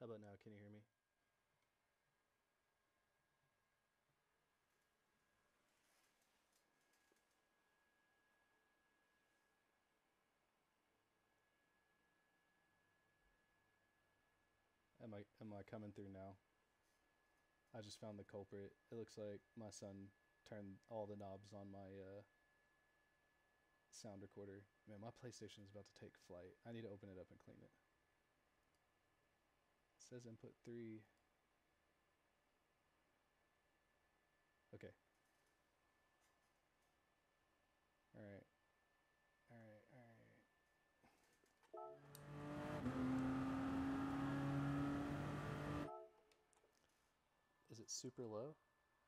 How about now? Can you hear me? Am I coming through now? I just found the culprit. It looks like my son turned all the knobs on my sound recorder. Man, my PlayStation is about to take flight. I need to open it up and clean it. It says input 3. Okay. All right. All right. All right. Is it super low?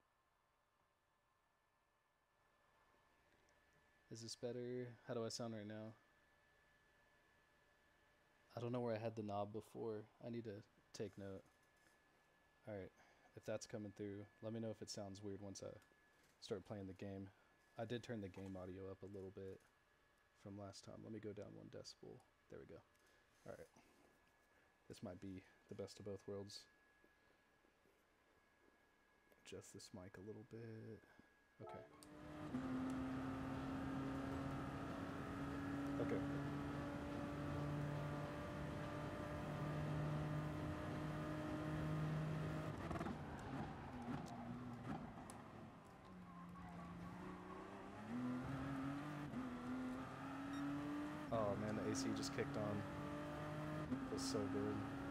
Is this better? How do I sound right now? I don't know where I had the knob before. I need to take note. All right. If that's coming through, let me know if it sounds weird once I start playing the game. I did turn the game audio up a little bit from last time. Let me go down 1 decibel. There we go. All right. This might be the best of both worlds. Adjust this mic a little bit. Okay. Okay. Oh man, the AC just kicked on. It was so good.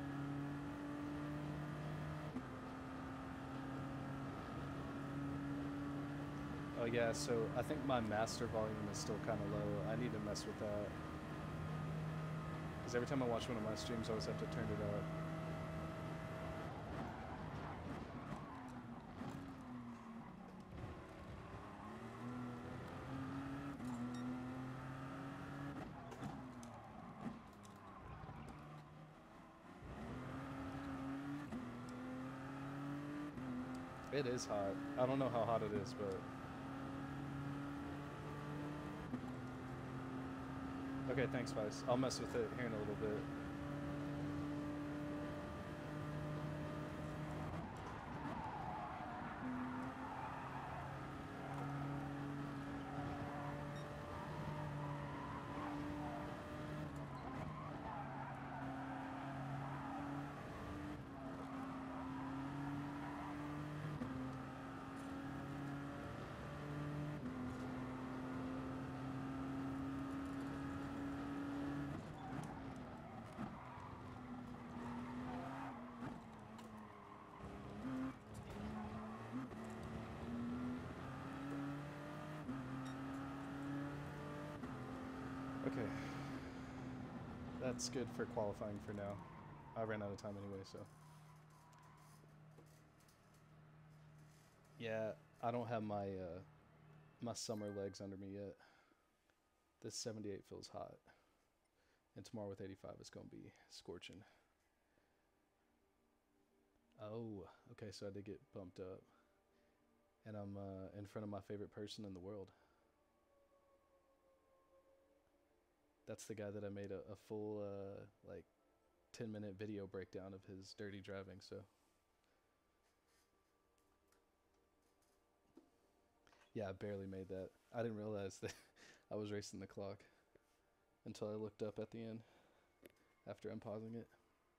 Oh yeah, so I think my master volume is still kind of low. I need to mess with that. Because every time I watch one of my streams, I always have to turn it up. It is hot. I don't know how hot it is, but... Okay, thanks, Vice. I'll mess with it here in a little bit. Okay. That's good for qualifying for now. I ran out of time anyway, so... Yeah, I don't have my summer legs under me yet. This 78 feels hot. And tomorrow with 85 is going to be scorching. Oh, okay, so I did get bumped up. And I'm in front of my favorite person in the world. That's the guy that I made a full, like, 10-minute video breakdown of his dirty driving, so... Yeah, I barely made that. I didn't realize that I was racing the clock until I looked up at the end after unpausing it.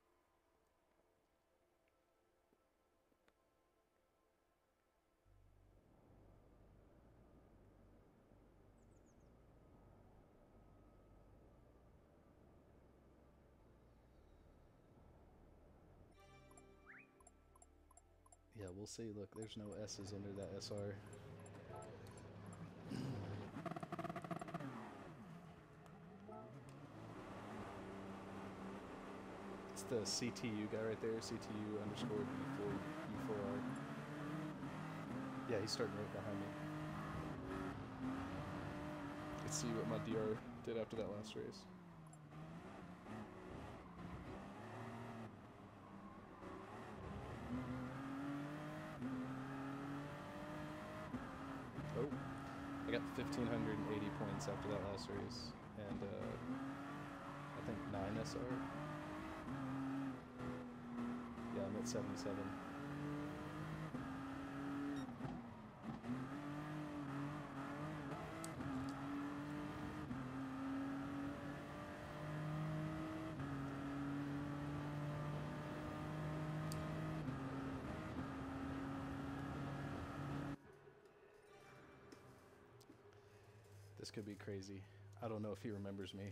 Yeah, we'll see. Look, there's no S's under that SR. It's the CTU guy right there, CTU underscore E4R. Yeah, he's starting right behind me. Let's see what my DR did after that last race. Oh, I got 1,580 points after that last race, and I think 9 SR. 177. This could be crazy. I don't know if he remembers me.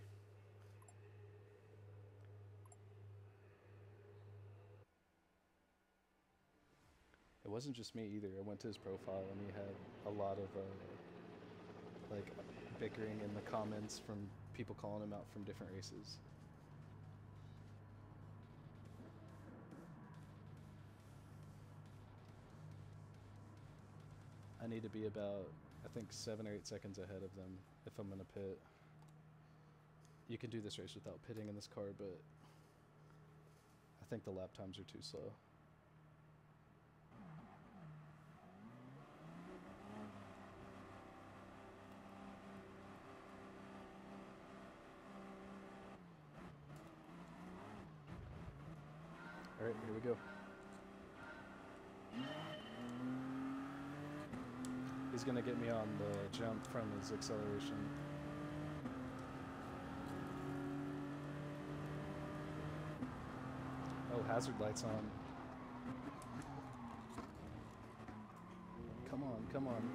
It wasn't just me either. I went to his profile and he had a lot of like bickering in the comments from people calling him out from different races. I need to be about, I think, 7 or 8 seconds ahead of them if I'm gonna pit. You can do this race without pitting in this car, but I think the lap times are too slow. All right, here we go. He's gonna get me on the jump from his acceleration. Oh, hazard lights on. Come on, come on.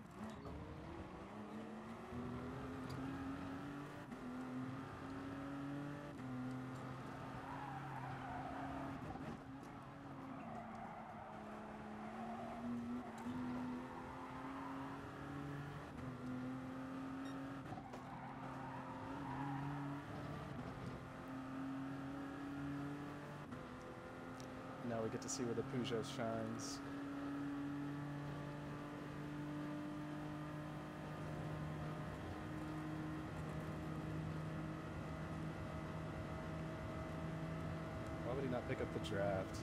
Now we get to see where the Peugeot shines. Why would he not pick up the draft?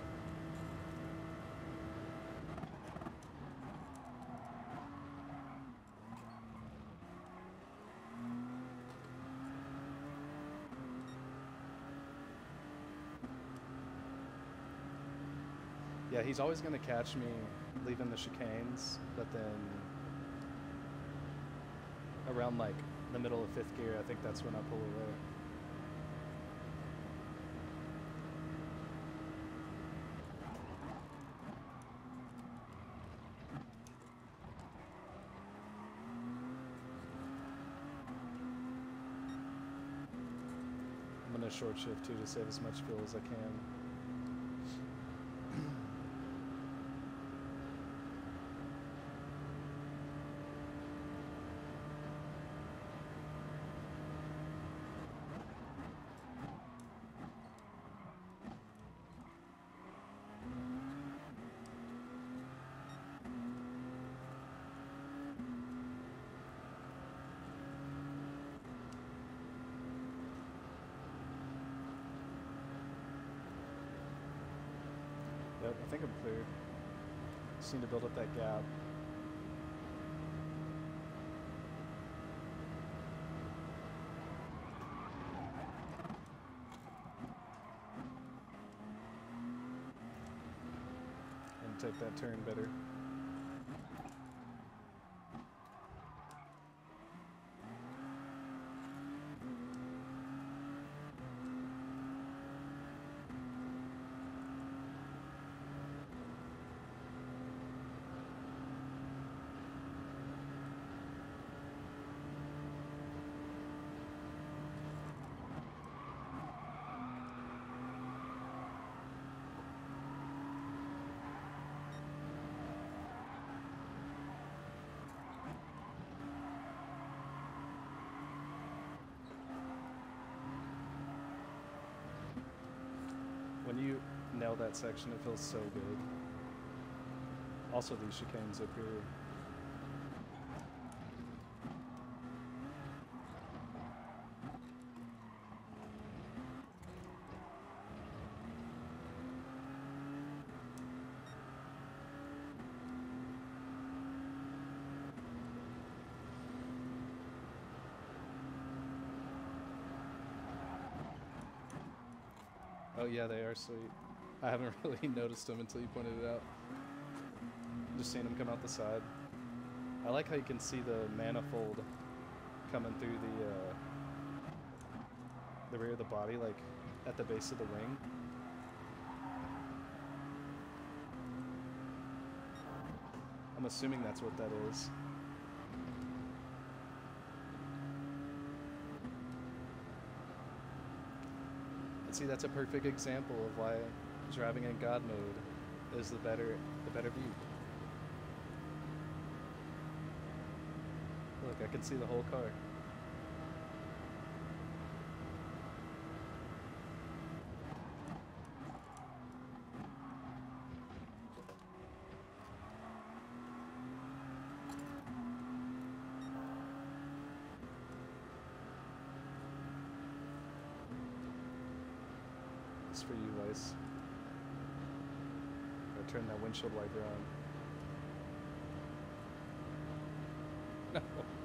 Yeah, he's always going to catch me leaving the chicanes, but then around like the middle of 5th gear, I think that's when I pull away. I'm going to short shift too to save as much fuel as I can. Yep, I think I'm cleared. Just need to build up that gap. And take that turn better. When you nail that section, it feels so good. Also these chicanes up here. Oh yeah, they are sweet. I haven't really noticed him until you pointed it out. Just seen him come out the side. I like how you can see the manifold coming through the rear of the body, like at the base of the wing. I'm assuming that's what that is. And see, that's a perfect example of why driving in God mode is the better view. Look, I can see the whole car. It's for you, Weiss. Gotta turn that windshield wiper on. No.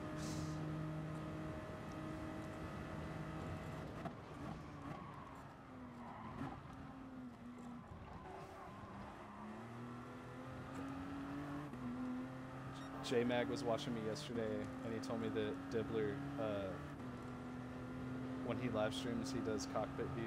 J-Mag was watching me yesterday, and he told me that Dibbler, when he live streams, he does cockpit view.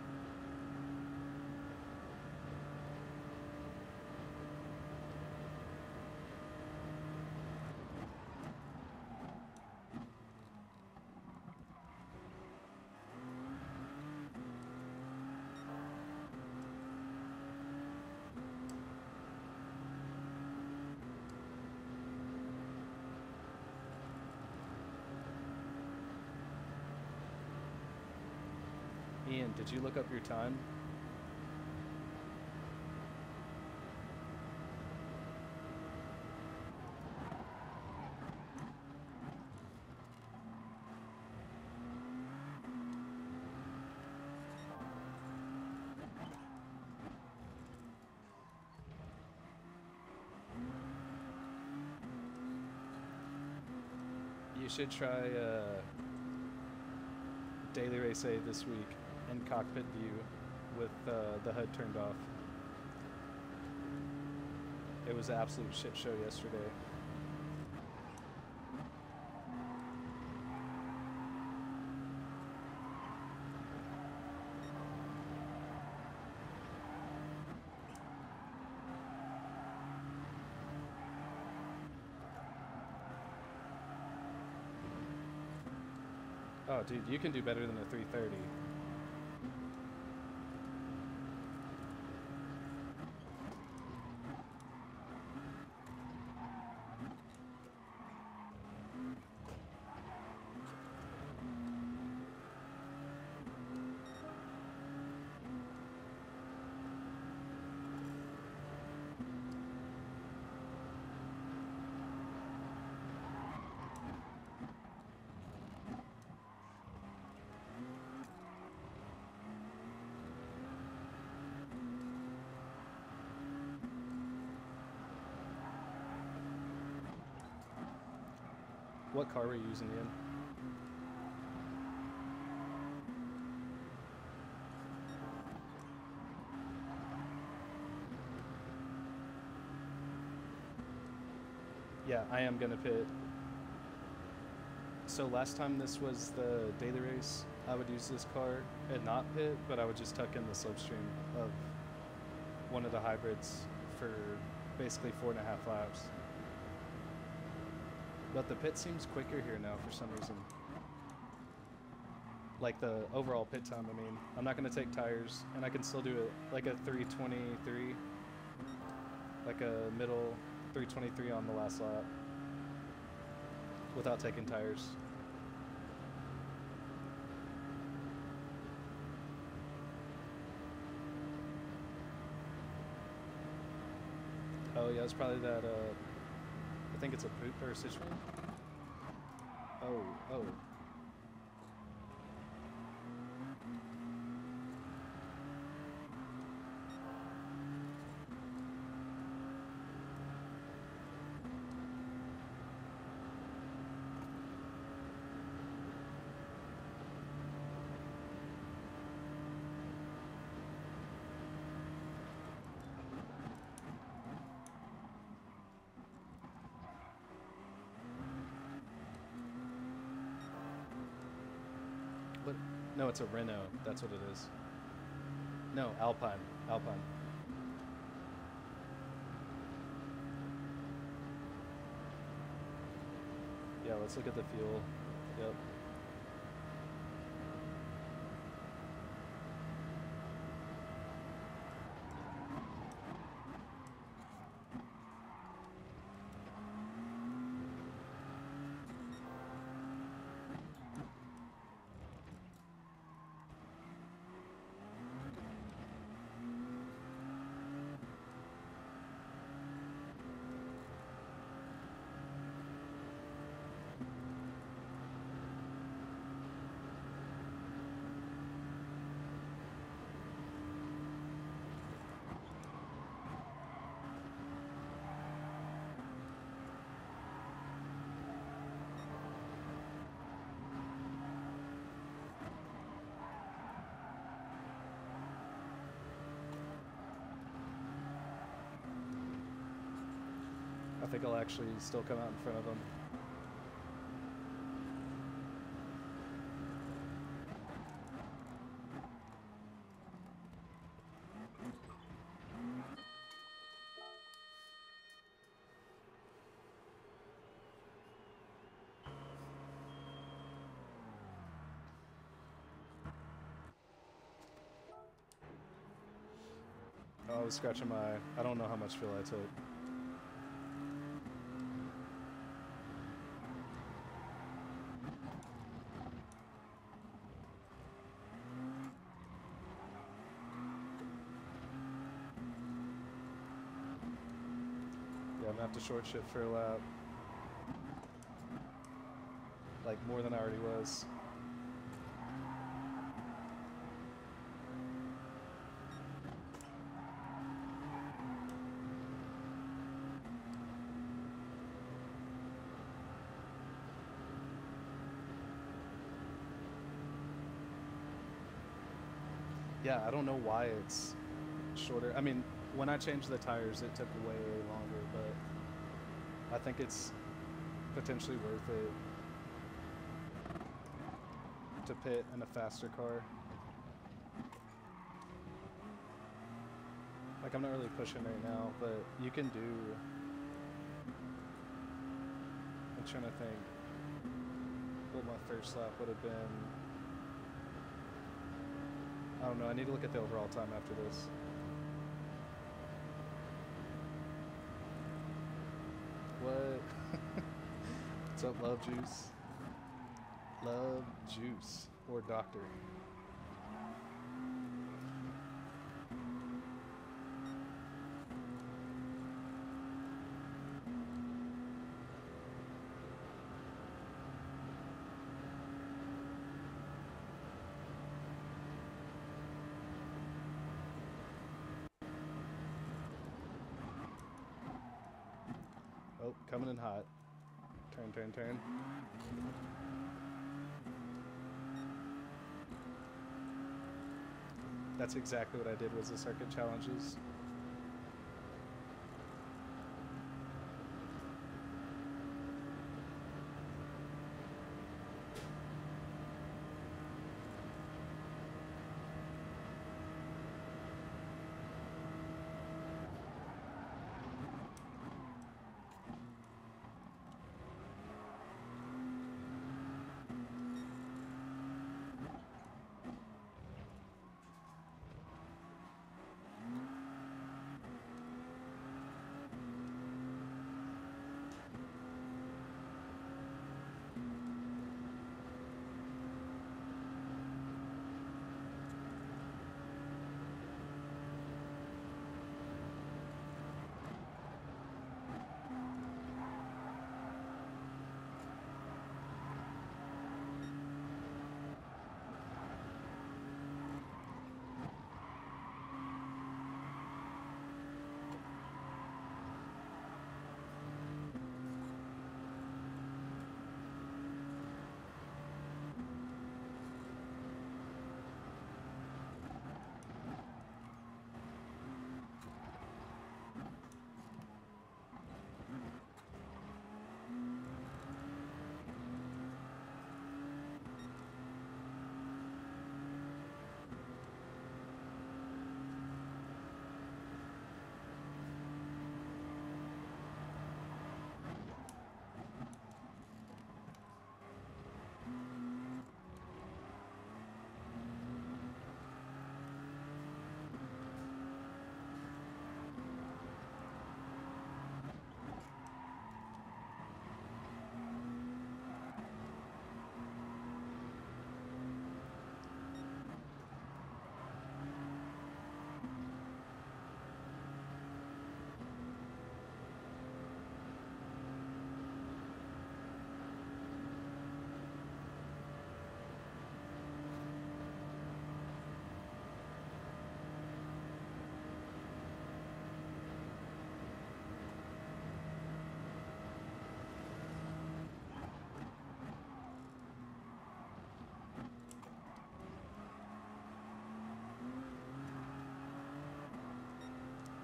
Ian, did you look up your time? You should try Daily Race A this week in cockpit view with the HUD turned off. It was an absolute shit show yesterday. Oh, dude, you can do better than a 330. What car were you using, Ian? Yeah, I am gonna pit. So last time this was the daily race, I would use this car and not pit, but I would just tuck in the slipstream of one of the hybrids for basically 4.5 laps. But the pit seems quicker here now for some reason. Like the overall pit time, I mean. I'm not going to take tires, and I can still do it like a 3:23, like a middle 3:23 on the last lap without taking tires. Oh yeah, it's probably that, I think it's a boot or a Citroen. Oh. What? No, it's a Renault. That's what it is. No, Alpine. Alpine. Yeah, let's look at the fuel. Yep. I think I'll actually still come out in front of them. Oh, I was scratching my eye. I don't know how much fuel I took. Yeah, I'm gonna have to short shift for a lap. Like more than I already was. Yeah, I don't know why it's shorter. I mean, when I changed the tires, it took way longer, but I think it's potentially worth it to pit in a faster car. Like, I'm not really pushing right now, but you can do... I'm trying to think what my first lap would have been. I don't know, I need to look at the overall time after this. What? What's up, Love Juice? Love Juice. Or Doctor. Oh, coming in hot. Turn, turn, turn. That's exactly what I did was the circuit challenges.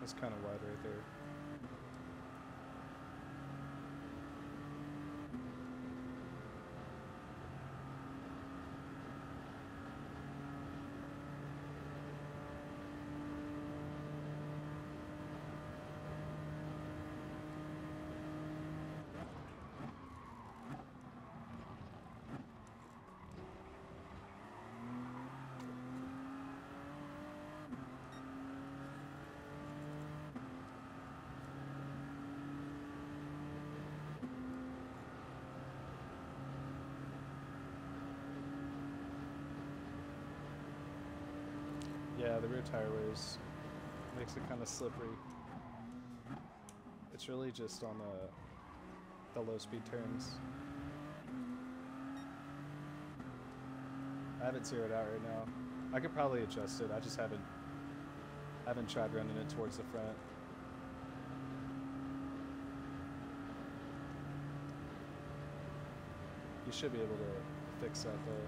That's kind of wide right there. Yeah, the rear tire wears makes it kind of slippery. It's really just on the low speed turns. I have it zeroed out right now. I could probably adjust it. I just haven't tried running it towards the front. You should be able to fix that though.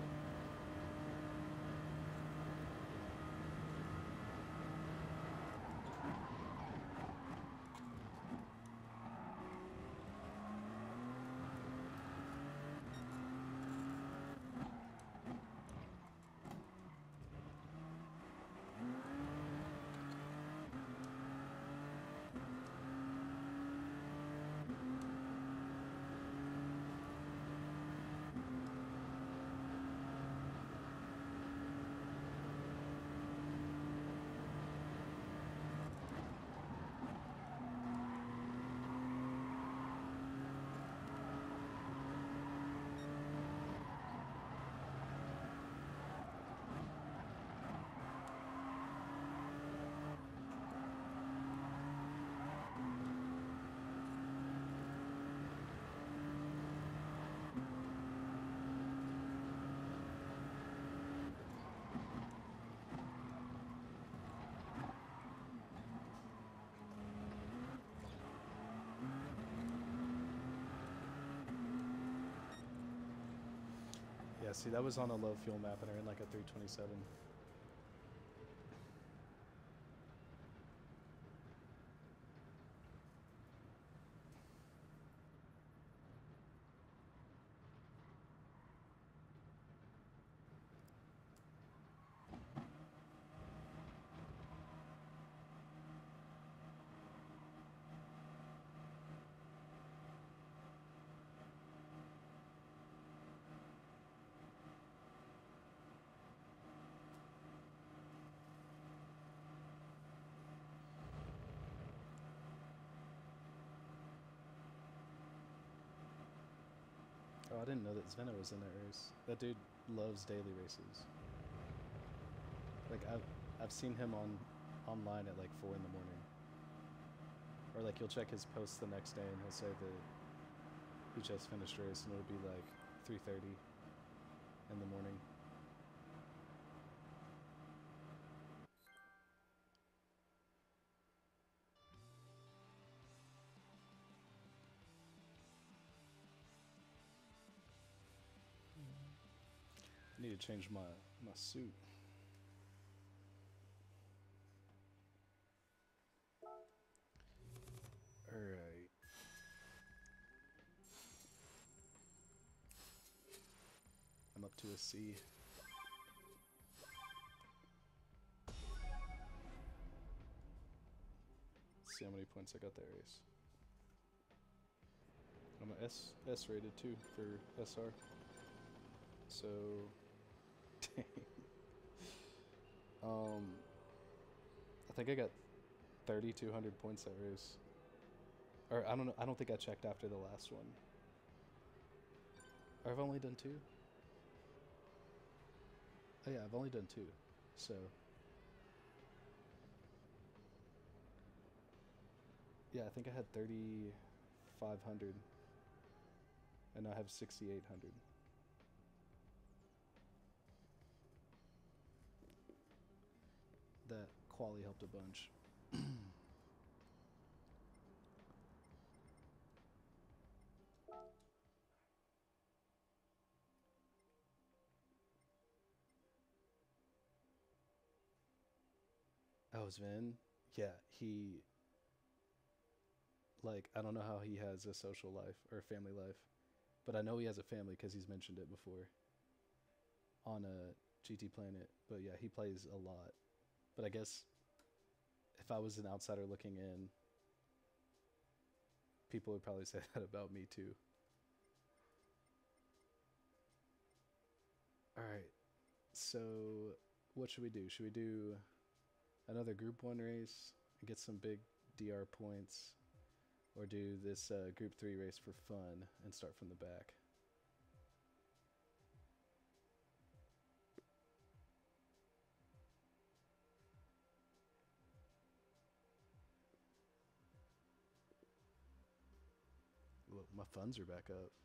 Yeah, see, that was on a low fuel map and I ran like a 327. Oh, I didn't know that Zveno was in that race. That dude loves daily races. Like I've seen him online at like 4 in the morning. Or like you'll check his posts the next day and he'll say that he just finished a race and it'll be like 3:30 in the morning. I need to change my suit. Alright. I'm up to a C. Let's see how many points I got that race. I'm a S rated too for SR. So I think I got 3,200 points that race. Or I don't know. I don't think I checked after the last one. Or I've only done 2. Oh yeah, I've only done 2. So yeah, I think I had 3,500, and I have 6,800. That quali helped a bunch. Oh, Sven? Yeah, he like I don't know how he has a social life or a family life, but I know he has a family because he's mentioned it before on a GT Planet. But yeah, he plays a lot. But I guess if I was an outsider looking in, people would probably say that about me too. All right. So, what should we do? Should we do another Group 1 race and get some big DR points? Or do this Group 3 race for fun and start from the back? Well, my funds are back up.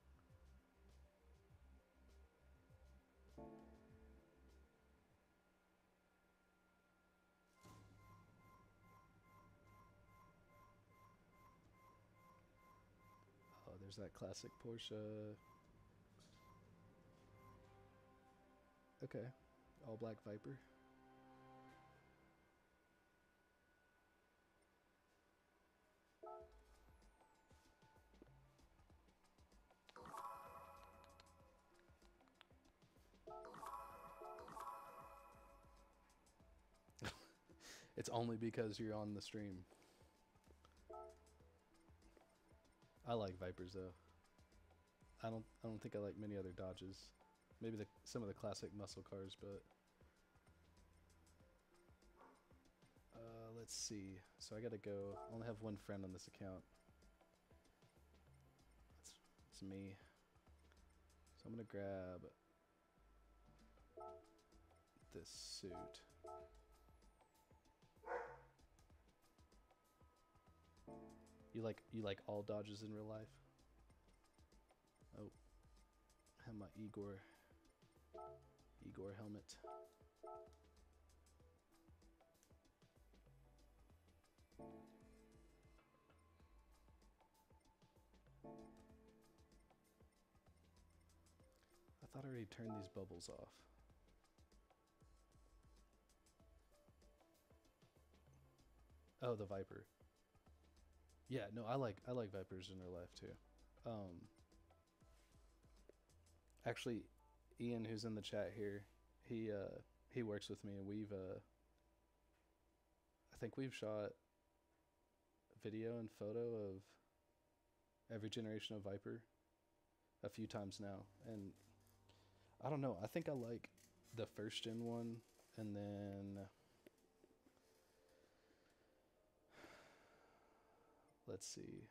Oh, there's that classic Porsche. Okay. All black Viper. It's only because you're on the stream. I like Vipers though. I don't think I like many other Dodges. Maybe some of the classic muscle cars, but let's see. So I gotta go. I only have one friend on this account. It's me. So I'm gonna grab this suit. You like all Dodges in real life? Oh, I have my Igor helmet. I thought I already turned these bubbles off. Oh, the Viper. Yeah, no, I like Vipers in real life too. Um, Actually, Ian, who's in the chat here, he works with me, and I think we've shot video and photo of every generation of Viper a few times now, and I don't know. I think I like the first gen one, and then let's see.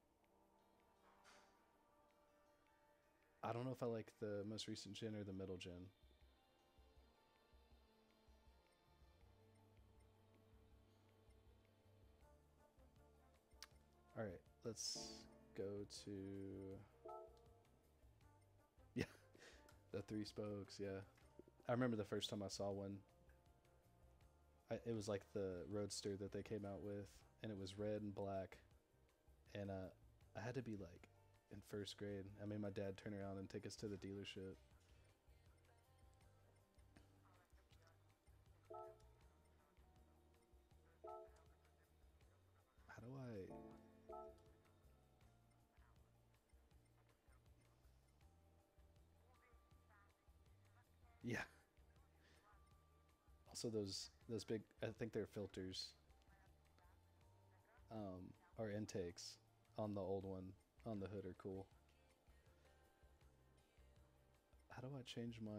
I don't know if I like the most recent gen or the middle gen. All right, let's go to yeah, the three spokes. Yeah, I remember the first time I saw one. It was like the Roadster that they came out with, and it was red and black, and I had to be like in first grade. I made my dad turn around and take us to the dealership. How do I? Yeah. Also, those big. I think they're filters. Or intakes on the old one on the hood are cool. How do I change my?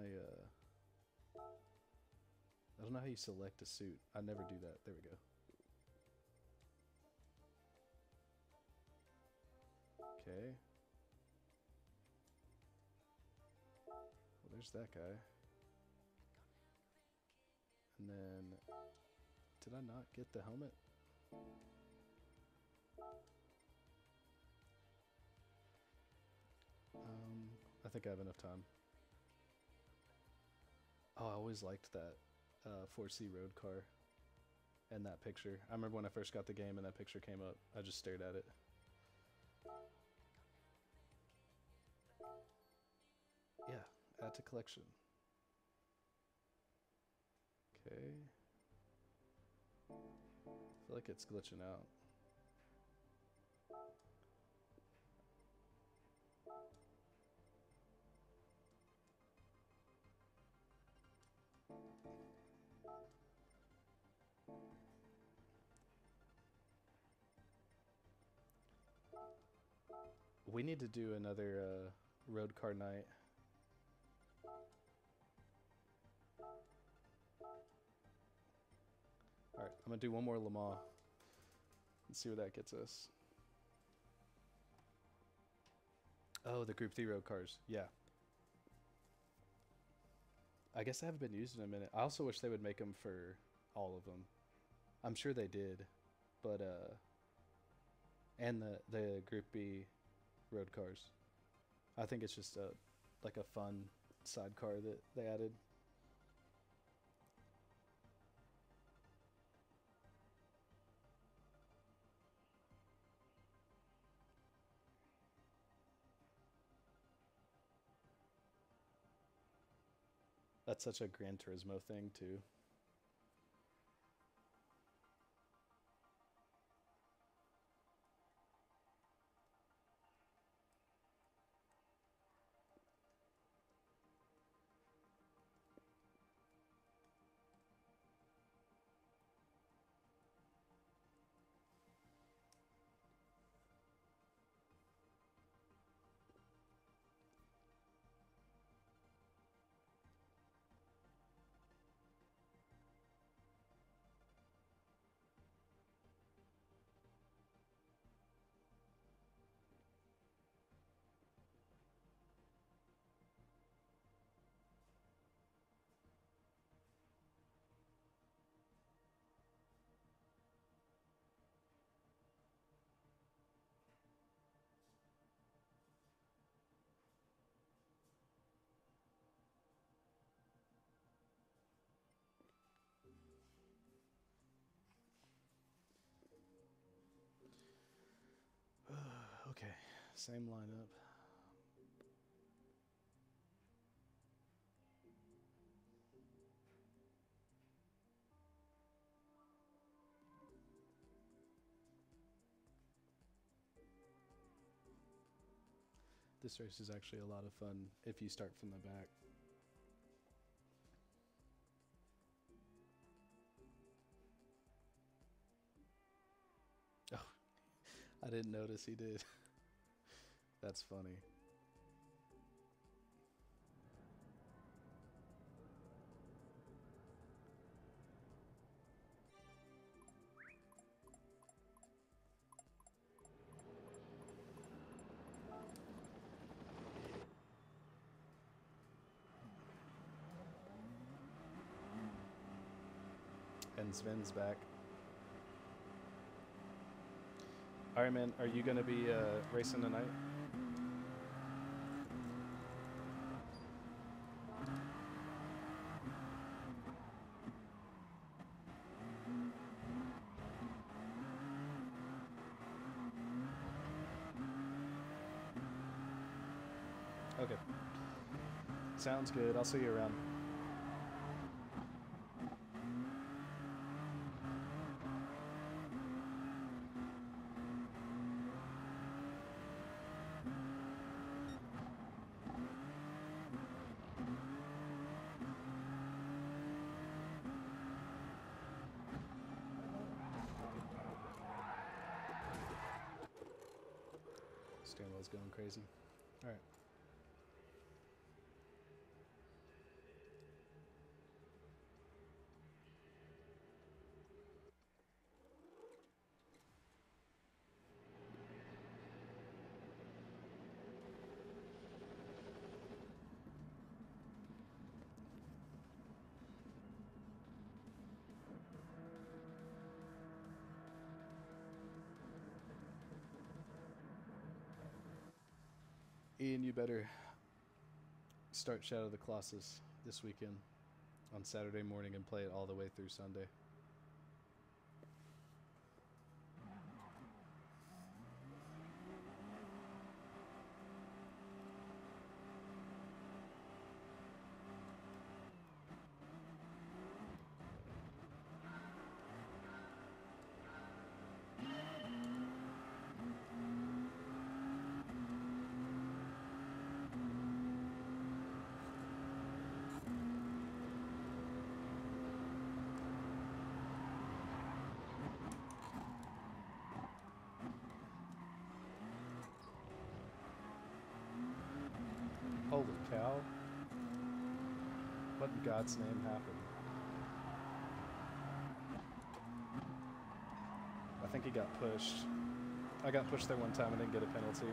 I don't know how you select a suit. I never do that. There we go. Okay. Well, there's that guy. And then, did I not get the helmet? I think I have enough time. Oh, I always liked that 4C road car and that picture. I remember when I first got the game and that picture came up, I just stared at it. Yeah, add to collection. Okay. feel like it's glitching out. We need to do another road car night. Alright, I'm gonna do one more Le Mans and see where that gets us. Oh, the Group 3 road cars. Yeah. I guess they haven't been used in a minute. I also wish they would make them for all of them. I'm sure they did, but and the Group B road cars. I think it's just like a fun sidecar that they added. That's such a Gran Turismo thing too. Okay, same lineup. This race is actually a lot of fun if you start from the back. Oh, I didn't notice he did. That's funny. And Sven's back. Alright, man, are you going to be racing tonight? Okay. Sounds good. I'll see you around. Steering wheel's going crazy. All right. Ian, you better start Shadow of the Colossus this weekend on Saturday morning and play it all the way through Sunday. Holy cow. What in God's name happened? I think he got pushed. I got pushed there one time and didn't get a penalty.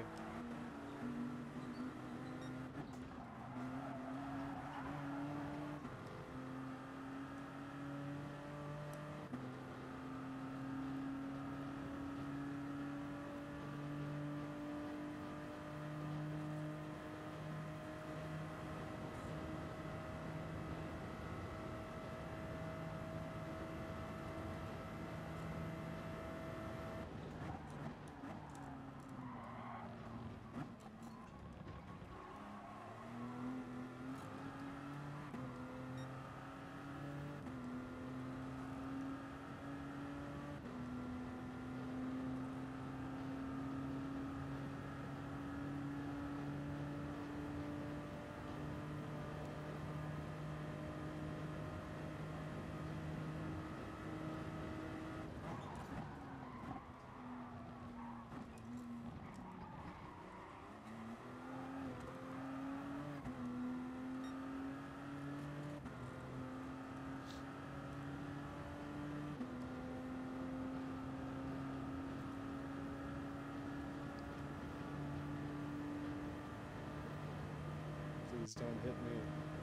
Please don't hit me.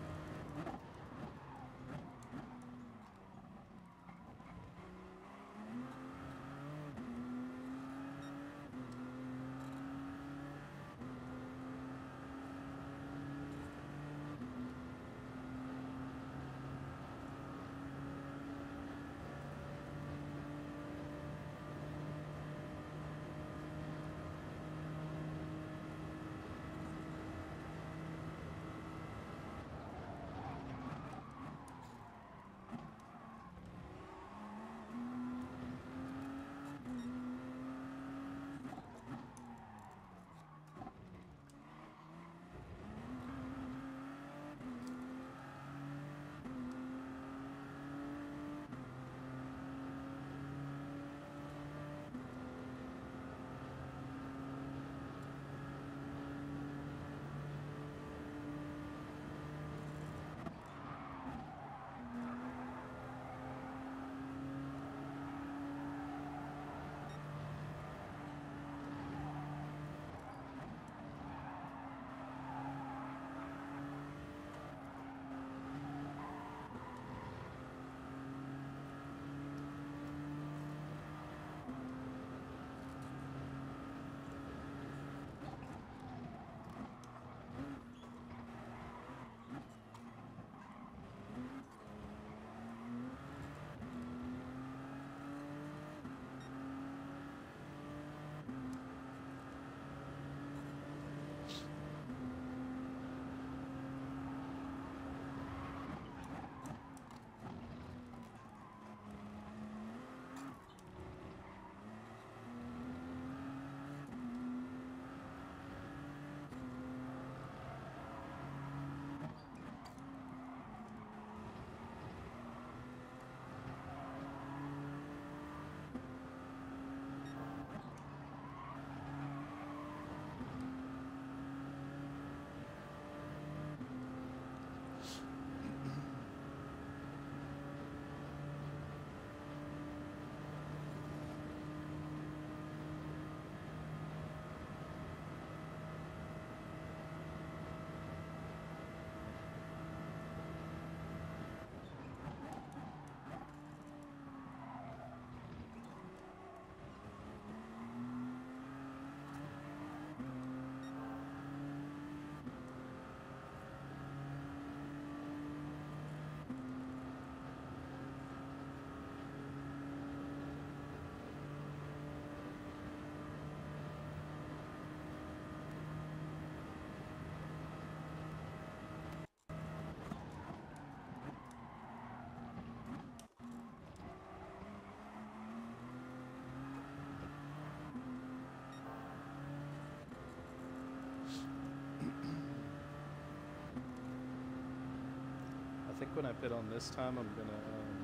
I think when I pit on this time, I'm gonna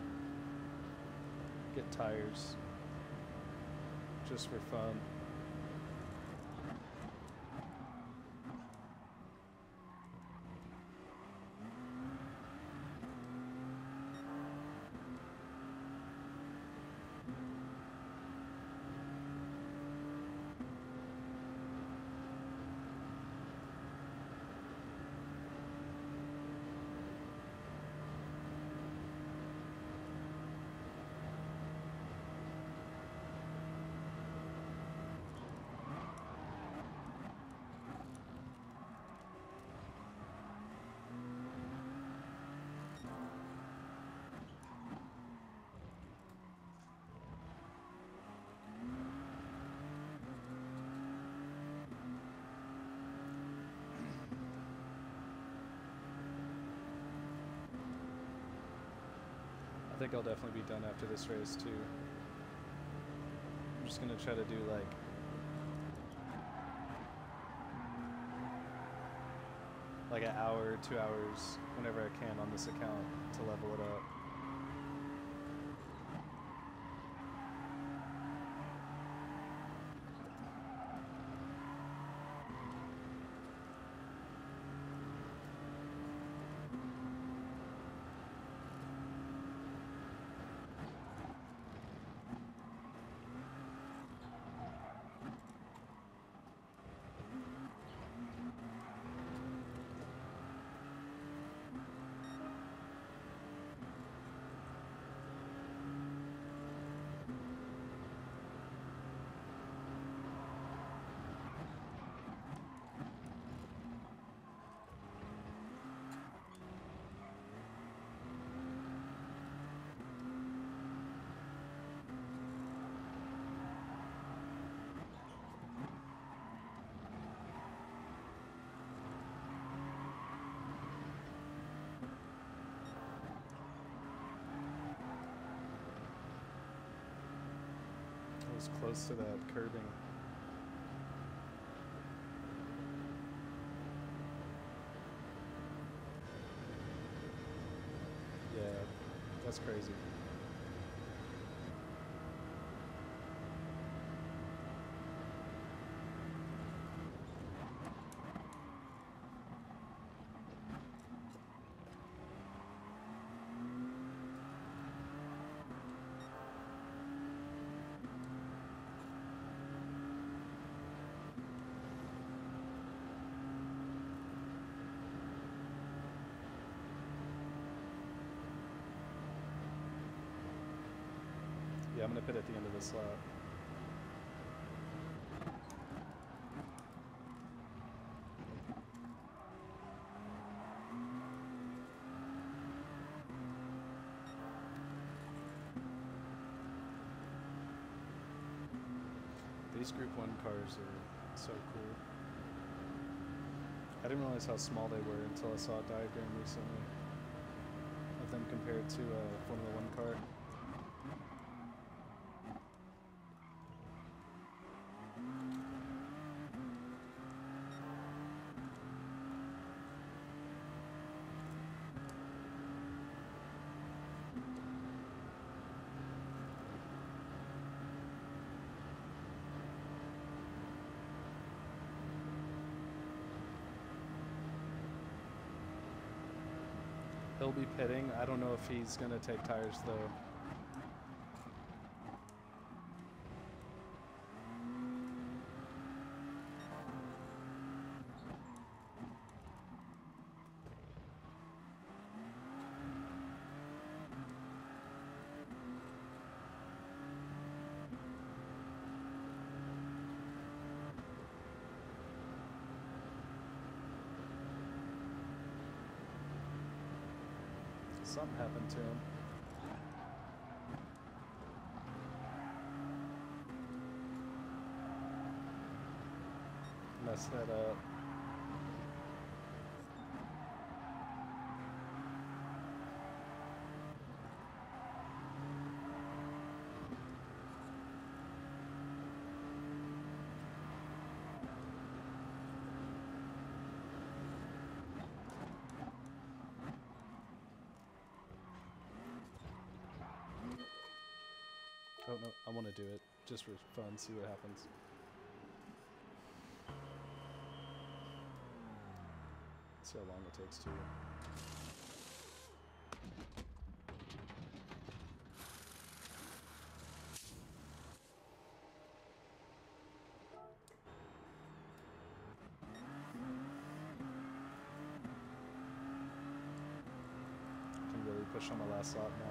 get tires just for fun. I think I'll definitely be done after this race too. I'm just gonna try to do like an hour, 2 hours, whenever I can on this account to level it up. I was close to that curbing. Yeah, that's crazy. Yeah, I'm gonna pit at the end of this lap. These Group 1 cars are so cool. I didn't realize how small they were until I saw a diagram recently of them compared to a Formula 1 car. He'll be pitting. I don't know if he's going to take tires, though. Something happened to him. Messed that up. Oh no, I want to do it just for fun, see what happens. See how long it takes to. I can really push on my last lap now.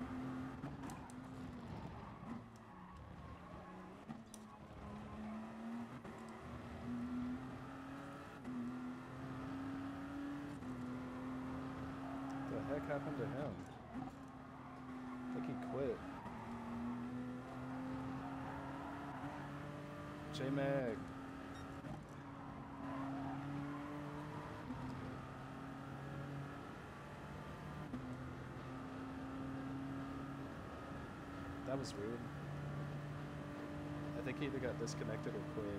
What the heck happened to him? I think he quit. J-Mag. That was weird. I think he either got disconnected or quit.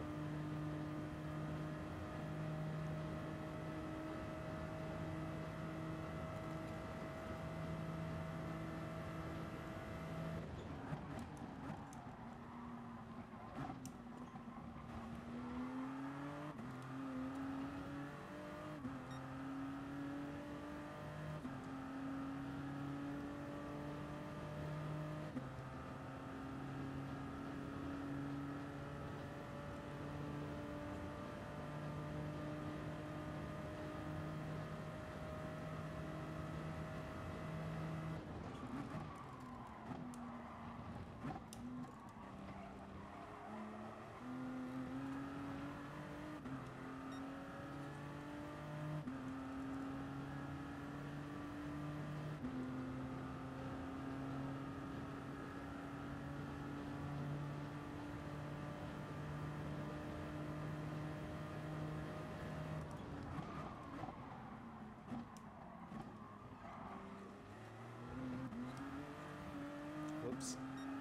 Whoops.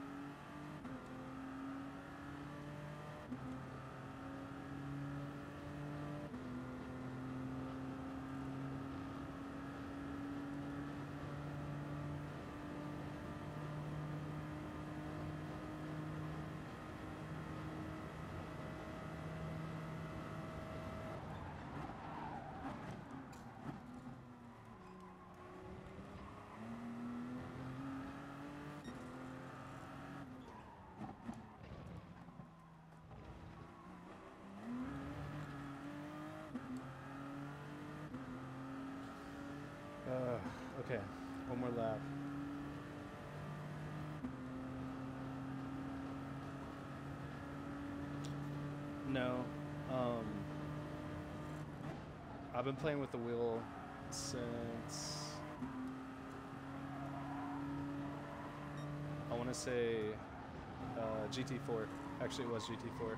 Okay, one more lap. No, I've been playing with the wheel since I want to say GT4. Actually, it was GT4.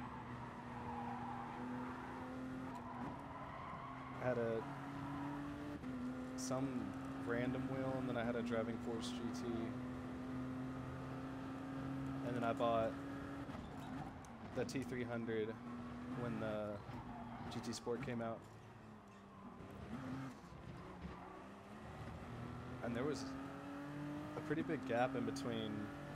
I had some random wheel, and then I had a Driving Force GT, and then I bought the T300 when the GT Sport came out, and there was a pretty big gap in between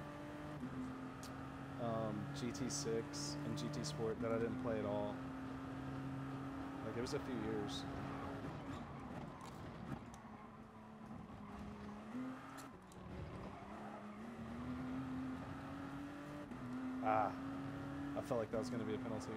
GT6 and GT Sport that I didn't play at all. Like, it was a few years. Ah, I felt like that was going to be a penalty.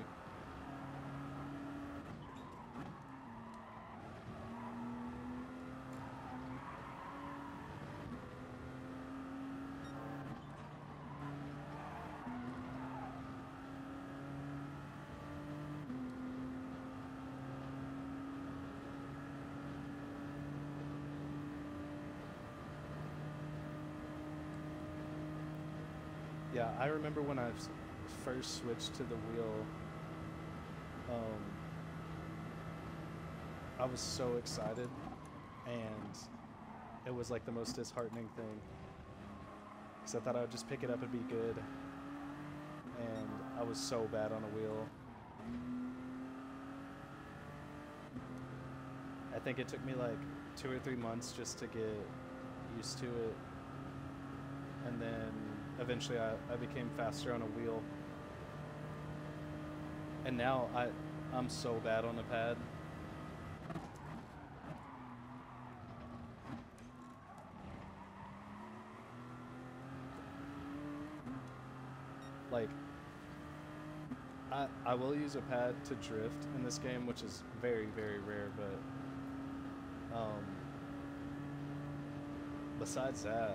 Yeah, I remember when I first switched to the wheel, I was so excited, and it was like the most disheartening thing, because I thought I would just pick it up and be good, and I was so bad on a wheel. I think it took me like 2 or 3 months just to get used to it, and then eventually I became faster on a wheel, and now I'm so bad on the pad. Like, I will use a pad to drift in this game, which is very, very rare, but besides that,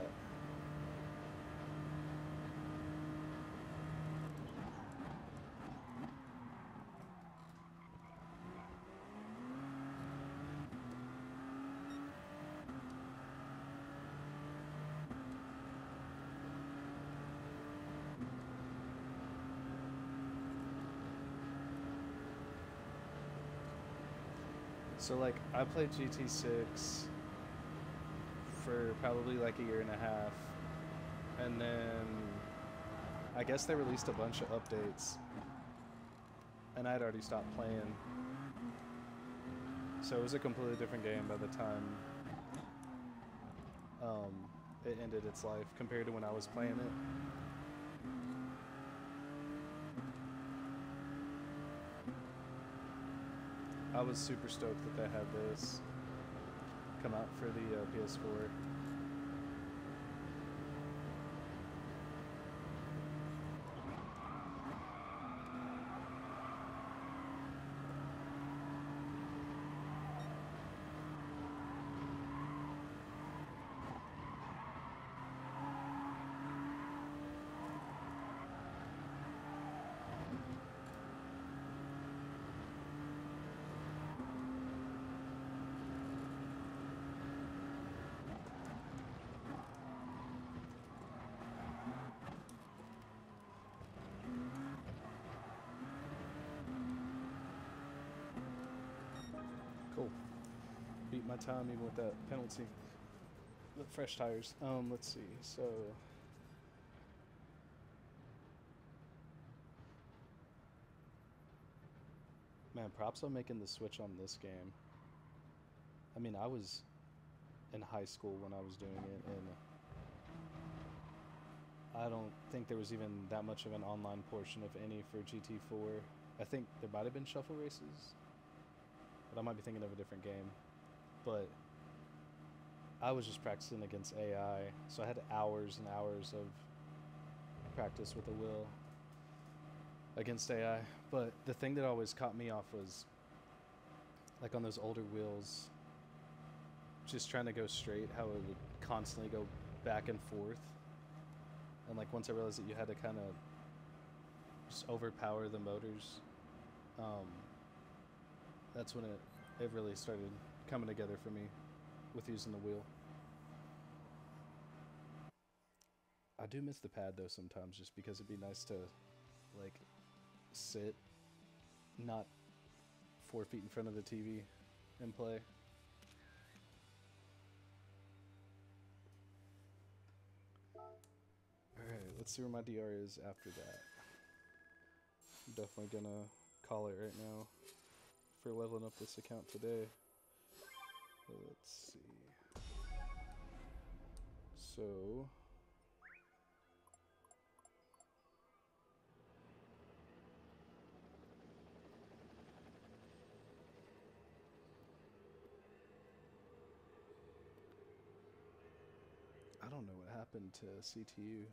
so like I played GT6 for probably like a year and a half, and then I guess they released a bunch of updates, and I'd already stopped playing. So it was a completely different game by the time it ended its life compared to when I was playing it. I was super stoked that they had this come out for the PS4. Cool. Beat my time even with that penalty. With fresh tires. Let's see. So man, props on making the switch on this game. I mean, I was in high school when I was doing it, and I don't think there was even that much of an online portion, if any, for GT4. I think there might have been shuffle races, but I might be thinking of a different game. But I was just practicing against AI, so I had hours and hours of practice with the wheel against AI. But the thing that always caught me off was, like on those older wheels, just trying to go straight, how it would constantly go back and forth. And like once I realized that you had to kind of just overpower the motors, that's when it really started coming together for me with using the wheel. I do miss the pad though sometimes, just because it'd be nice to like sit not 4 feet in front of the TV and play. Alright, let's see where my DR is after that. I'm definitely gonna call it right now for leveling up this account today. Let's see. So I don't know what happened to CTU.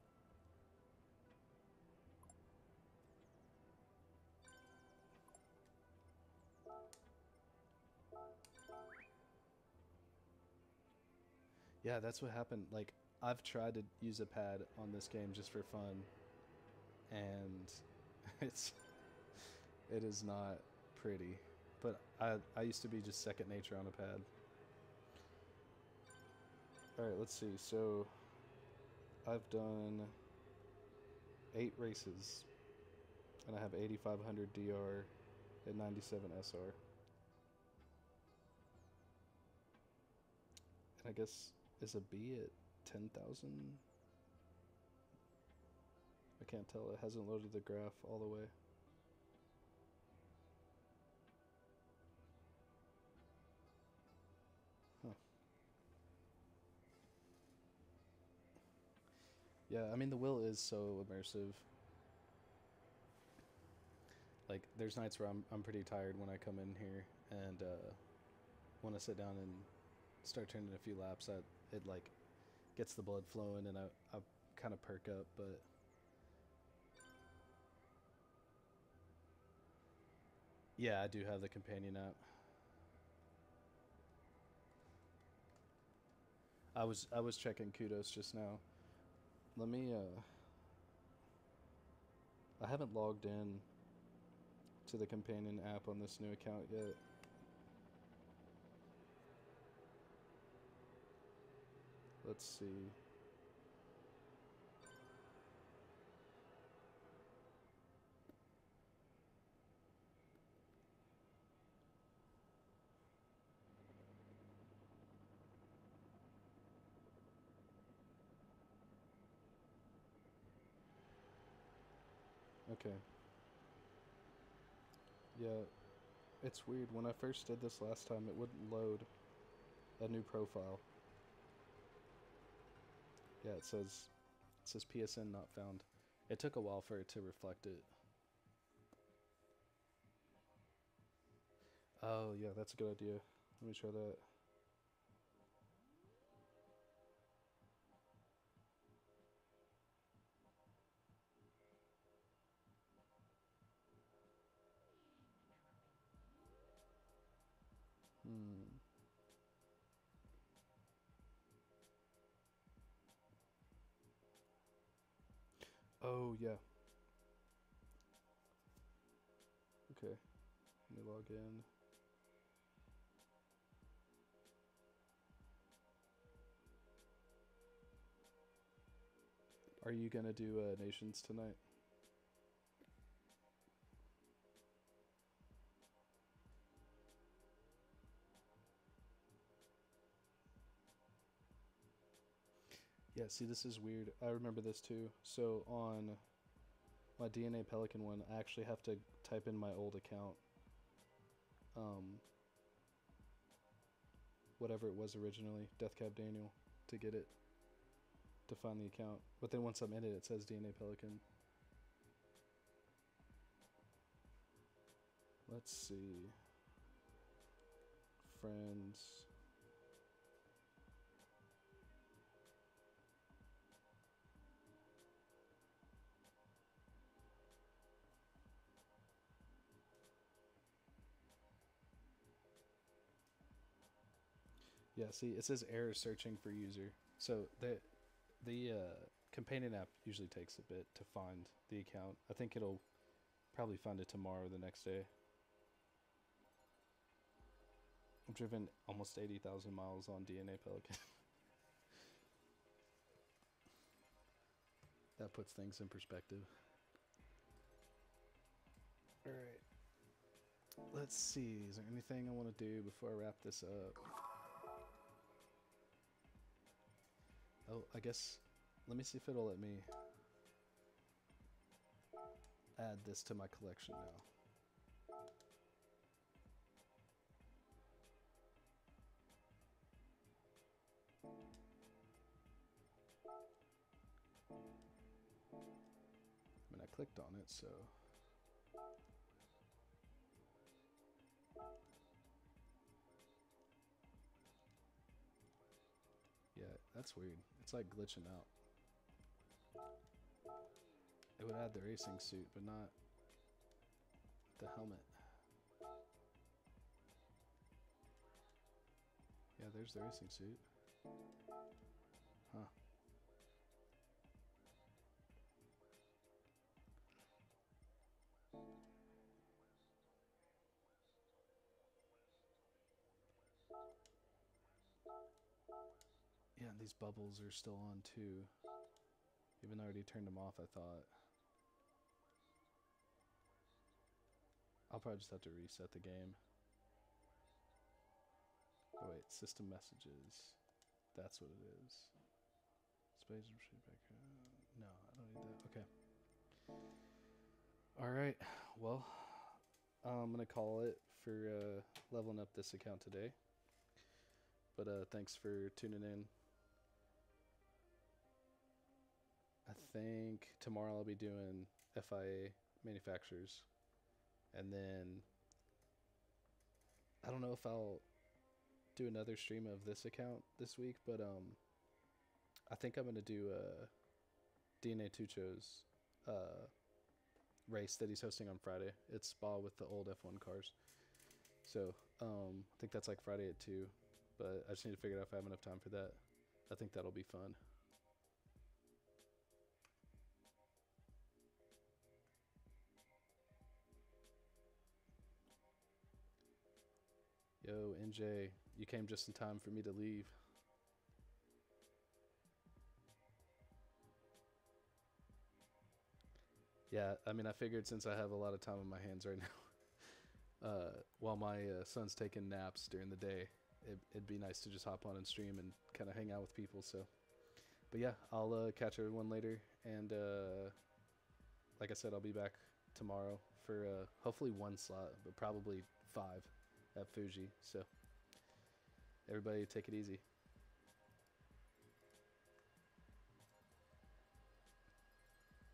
Yeah, that's what happened. Like, I've tried to use a pad on this game just for fun, and it is not pretty. But I used to be just second nature on a pad. Alright, let's see. So I've done 8 races, and I have 8500 DR and 97 SR. And I guess, is a B at 10,000? I can't tell. It hasn't loaded the graph all the way. Huh. Yeah, I mean, the wheel is so immersive. Like, there's nights where I'm pretty tired when I come in here, and want to sit down and start turning a few laps. It like gets the blood flowing, and I kind of perk up. But yeah, I do have the companion app. I was checking Kudos just now. Let me I haven't logged in to the companion app on this new account yet. Let's see. Okay. Yeah, it's weird. When I first did this last time, it wouldn't load a new profile. Yeah, it says PSN not found. It took a while for it to reflect it. Oh, yeah, that's a good idea. Let me try that. Hmm. Oh, yeah. Okay. Let me log in. Are you gonna do Nations tonight? Yeah, see, this is weird. I remember this too. So on my DNA Pelican one, I actually have to type in my old account. Whatever it was originally, Death Cab Daniel, to get it, to find the account. But then once I'm in it, it says DNA Pelican. Let's see. Friends. Yeah, see, it says error searching for user. So the companion app usually takes a bit to find the account. I think it'll probably find it tomorrow or the next day. I've driven almost 80,000 miles on DNA Pelican. That puts things in perspective. All right. Let's see. Is there anything I want to do before I wrap this up? Oh, I guess. Let me see if it'll let me add this to my collection now. I mean, I clicked on it, so. Yeah, that's weird. It's like glitching out. It would add the racing suit, but not the helmet. Yeah, there's the racing suit. Huh. Yeah, and these bubbles are still on too. Even though I already turned them off, I thought. I'll probably just have to reset the game. Oh wait, system messages. That's what it is. Space feedback. No, I don't need that. Okay. All right. Well, I'm gonna call it for leveling up this account today. But thanks for tuning in. I think tomorrow I'll be doing FIA manufacturers, and then I don't know if I'll do another stream of this account this week, but I think I'm gonna do DNA Tucho's race that he's hosting on Friday. It's Spa with the old F1 cars. So I think that's like Friday at 2, but I just need to figure out if I have enough time for that. I think that'll be fun. Yo, NJ, you came just in time for me to leave. Yeah, I mean, I figured since I have a lot of time on my hands right now, while my son's taking naps during the day, it'd be nice to just hop on and stream and kind of hang out with people. So, but yeah, I'll catch everyone later, and like I said, I'll be back tomorrow for hopefully one slot, but probably 5 at Fuji. So everybody take it easy.